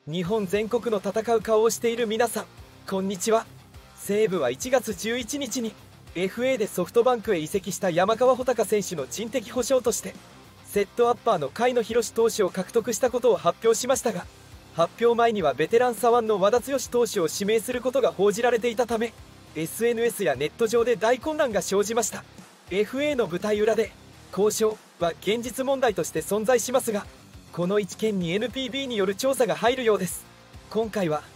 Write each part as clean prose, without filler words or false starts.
日本全国の戦う顔をしている皆さん、こんにちは。西武は1月11日に FA でソフトバンクへ移籍した山川穂高選手の人的保障としてセットアッパーの甲斐野宏投手を獲得したことを発表しましたが、発表前にはベテラン左腕の和田毅投手を指名することが報じられていたため、 SNS やネット上で大混乱が生じました。 FA の舞台裏で交渉は現実問題として存在しますが、この一件に NPB による調査が入るようです。今回は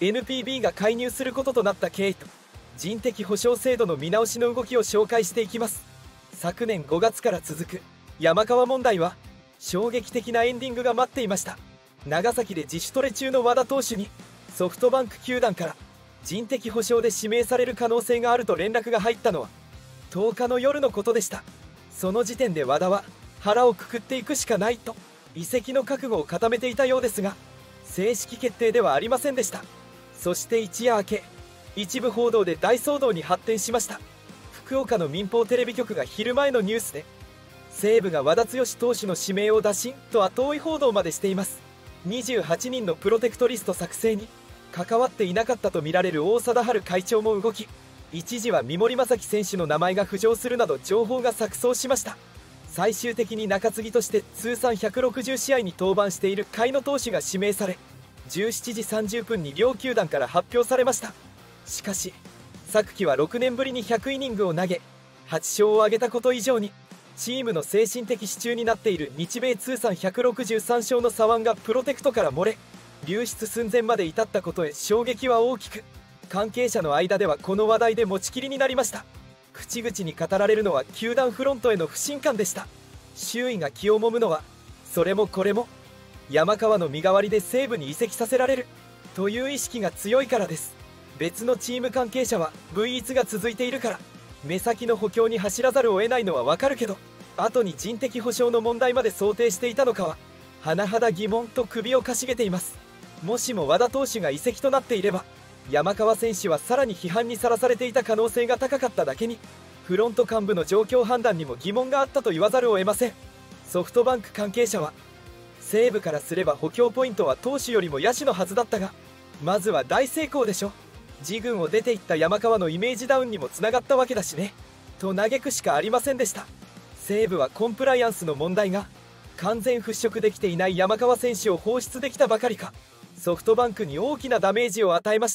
NPB が介入することとなった経緯と人的保障制度の見直しの動きを紹介していきます。昨年5月から続く山川問題は衝撃的なエンディングが待っていました。長崎で自主トレ中の和田投手にソフトバンク球団から人的保障で指名される可能性があると連絡が入ったのは10日の夜のことでした。その時点で和田は腹をくくっていくしかないと移籍の覚悟を固めていたようですが、正式決定ではありませんでした。そして一夜明け、一部報道で大騒動に発展しました。福岡の民放テレビ局が昼前のニュースで西武が和田毅投手の指名を打診と後追い報道までしています。28人のプロテクトリスト作成に関わっていなかったとみられる大貞治会長も動き、一時は三森正樹選手の名前が浮上するなど情報が錯綜しました。最終的に中継ぎとして通算160試合に登板している甲斐野投手が指名され、17時30分に両球団から発表されました。しかし昨季は6年ぶりに100イニングを投げ8勝を挙げたこと以上に、チームの精神的支柱になっている日米通算163勝の左腕がプロテクトから漏れ流出寸前まで至ったことへ衝撃は大きく、関係者の間ではこの話題で持ちきりになりました。口々に語られるのは球団フロントへの不信感でした。周囲が気をもむのはそれもこれも山川の身代わりで西武に移籍させられるという意識が強いからです。別のチーム関係者は V1 が続いているから目先の補強に走らざるを得ないのはわかるけど、後に人的保障の問題まで想定していたのかは甚だ疑問と首をかしげています。もしも和田投手が移籍となっていれば山川選手はさらに批判にさらされていた可能性が高かっただけに、フロント幹部の状況判断にも疑問があったと言わざるを得ません。ソフトバンク関係者は西武からすれば補強ポイントは投手よりも野手のはずだったが、まずは大成功でしょ、自軍を出ていった山川のイメージダウンにもつながったわけだしねと嘆くしかありませんでした。西武はコンプライアンスの問題が完全払拭できていない山川選手を放出できたばかりか、ソフトバンクに大きなダメージを与えました。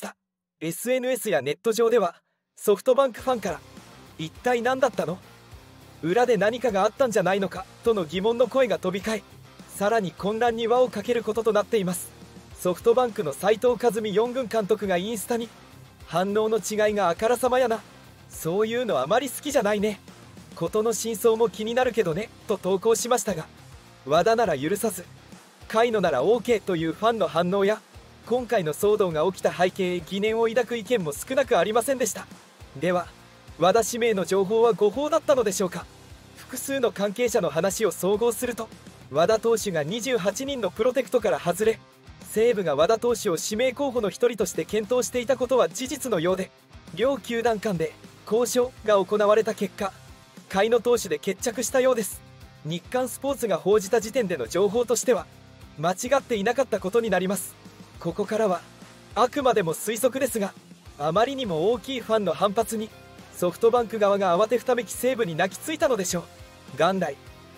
SNS やネット上ではソフトバンクファンから一体何だったの、裏で何かがあったんじゃないのかとの疑問の声が飛び交い、さらに混乱に輪をかけることとなっています。ソフトバンクの斉藤和美4軍監督がインスタに反応の違いがあからさまやな、そういうのあまり好きじゃないね、事の真相も気になるけどねと投稿しましたが、和田なら許さず甲斐野なら OK というファンの反応や今回の騒動が起きた背景へ疑念を抱く意見も少なくありませんでした。では和田指名の情報は誤報だったのでしょうか。複数の関係者の話を総合すると和田投手が28人のプロテクトから外れ、西武が和田投手を指名候補の一人として検討していたことは事実のようで、両球団間で交渉が行われた結果甲斐野投手で決着したようです。日刊スポーツが報じた時点での情報としては間違っていなかったことになります。ここからはあくまでも推測ですが、あまりにも大きいファンの反発にソフトバンク側が慌てふためき西武に泣きついたのでしょう。元来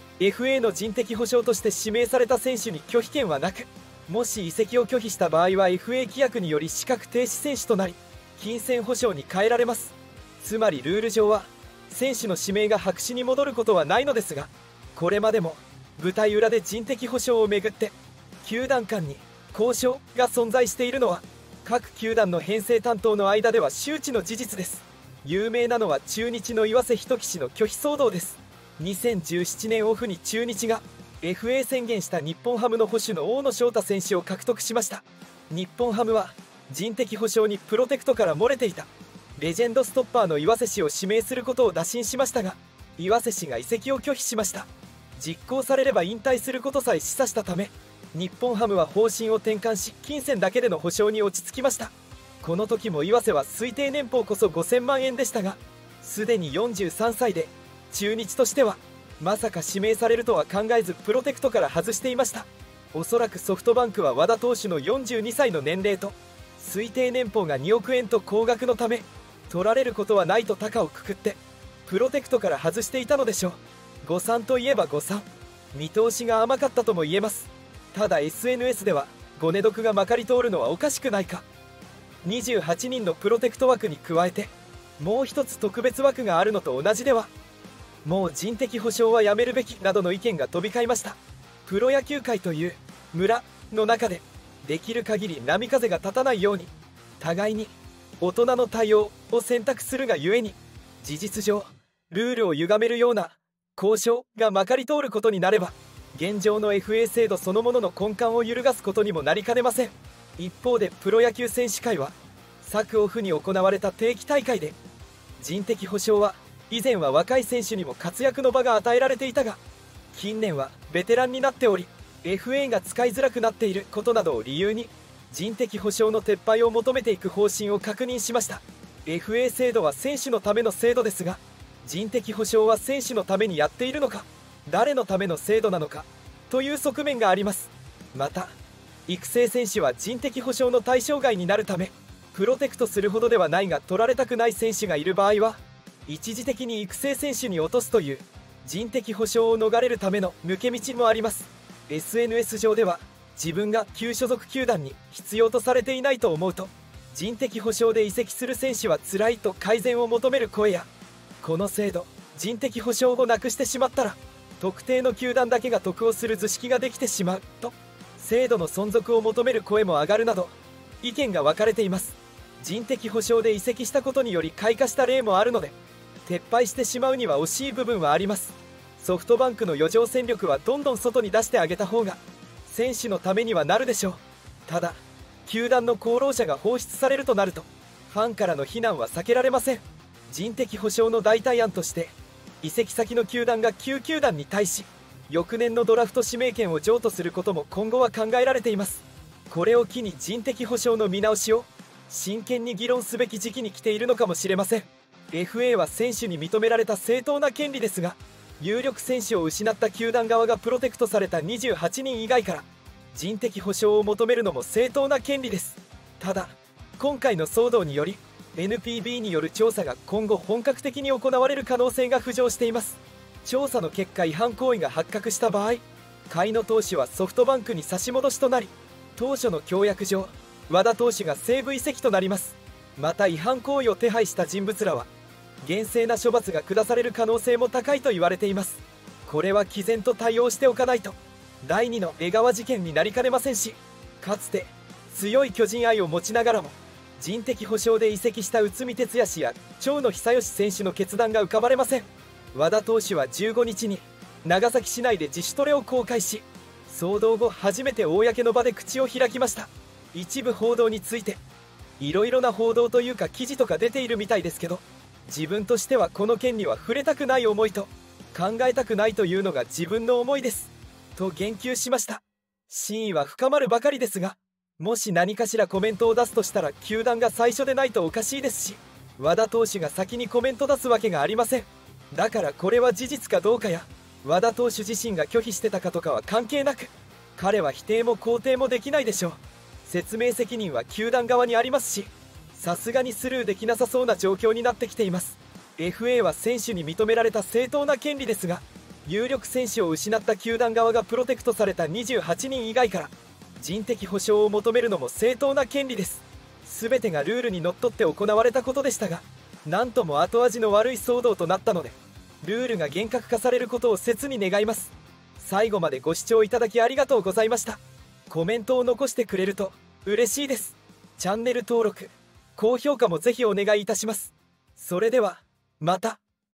FA の人的保障として指名された選手に拒否権はなく、もし移籍を拒否した場合は FA 規約により資格停止選手となり金銭保証に変えられます。つまりルール上は選手の指名が白紙に戻ることはないのですが、これまでも舞台裏で人的保障をめぐって球団間に交渉が存在しているのは各球団の編成担当の間では周知の事実です。有名なのは中日の岩瀬仁紀氏の拒否騒動です。2017年オフに中日が FA 宣言した日本ハムの捕手の大野翔太選手を獲得しました。日本ハムは人的保障にプロテクトから漏れていたレジェンドストッパーの岩瀬氏を指名することを打診しましたが、岩瀬氏が移籍を拒否しました。実行されれば引退することさえ示唆したため、日本ハムは方針を転換し金銭だけでの保証に落ち着きました。この時も岩瀬は推定年俸こそ5000万円でしたが、すでに43歳で中日としてはまさか指名されるとは考えずプロテクトから外していました。 おそらくソフトバンクは和田投手の42歳の年齢と推定年俸が2億円と高額のため取られることはないと高をくくってプロテクトから外していたのでしょう。誤算といえば誤算、見通しが甘かったとも言えます。ただ SNS ではごね毒がまかり通るのはおかしくないか、28人のプロテクト枠に加えてもう一つ特別枠があるのと同じでは、もう人的保障はやめるべきなどの意見が飛び交いました。プロ野球界という村の中でできる限り波風が立たないように互いに大人の対応を選択するがゆえに、事実上ルールを歪めるような交渉がまかり通ることになれば現状の FA 制度そのものの根幹を揺るがすことにもなりかねません。一方でプロ野球選手会は昨オフに行われた定期大会で、人的保障は以前は若い選手にも活躍の場が与えられていたが近年はベテランになっており FA が使いづらくなっていることなどを理由に人的保障の撤廃を求めていく方針を確認しました。 FA 制度は選手のための制度ですが、人的保障は選手のためにやっているのか、誰のための制度なのかという側面があります。また育成選手は人的保障の対象外になるためプロテクトするほどではないが取られたくない選手がいる場合は一時的に育成選手に落とすという人的保障を逃れるための抜け道もあります。 SNS 上では自分が旧所属球団に必要とされていないと思うと人的保障で移籍する選手は辛いと改善を求める声や、この制度人的保障をなくしてしまったら特定の球団だけが得をする図式ができてしまうと制度の存続を求める声も上がるなど意見が分かれています。人的保障で移籍したことにより開花した例もあるので撤廃してしまうには惜しい部分はあります。ソフトバンクの余剰戦力はどんどん外に出してあげた方が選手のためにはなるでしょう。ただ球団の功労者が放出されるとなるとファンからの非難は避けられません。人的保障の代替案として移籍先の球団が9球団に対し翌年のドラフト指名権を譲渡することも今後は考えられています。これを機に人的保障の見直しを真剣に議論すべき時期に来ているのかもしれません。 FA は選手に認められた正当な権利ですが、有力選手を失った球団側がプロテクトされた28人以外から人的保障を求めるのも正当な権利です。ただ今回の騒動により NPB による調査が今後本格的に行われる可能性が浮上しています。調査の結果違反行為が発覚した場合、甲斐野投手はソフトバンクに差し戻しとなり当初の協約上和田投手が西武移籍となります。また違反行為を手配した人物らは厳正な処罰が下される可能性も高いと言われています。これは毅然と対応しておかないと第2の江川事件になりかねませんし、かつて強い巨人愛を持ちながらも人的保障で移籍した内海哲也氏や長野久義選手の決断が浮かばれません。和田投手は15日に長崎市内で自主トレを公開し騒動後初めて公の場で口を開きました。一部報道についていろいろな報道というか記事とか出ているみたいですけど、自分としてはこの件には触れたくない思いと考えたくないというのが自分の思いですと言及しました。真意は深まるばかりですが、もし何かしらコメントを出すとしたら球団が最初でないとおかしいですし、和田投手が先にコメント出すわけがありません。だからこれは事実かどうかや和田投手自身が拒否してたかとかは関係なく、彼は否定も肯定もできないでしょう。説明責任は球団側にありますし、さすがにスルーできなさそうな状況になってきています。 FA は選手に認められた正当な権利ですが、有力選手を失った球団側がプロテクトされた28人以外から人的保障を求めるのも正当な権利です。全てがルールにのっとって行われたことでしたが、なんとも後味の悪い騒動となったのでルールが厳格化されることを切に願います。最後までご視聴いただきありがとうございました。コメントを残してくれると嬉しいです。チャンネル登録、高評価もぜひお願いいたします。それではまた。